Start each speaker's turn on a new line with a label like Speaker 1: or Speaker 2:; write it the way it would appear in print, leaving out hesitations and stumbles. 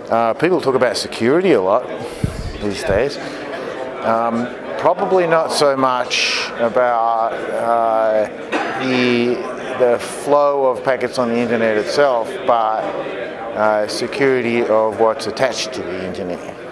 Speaker 1: People talk about security a lot these days. Probably not so much about the flow of packets on the internet itself, but security of what's attached to the internet.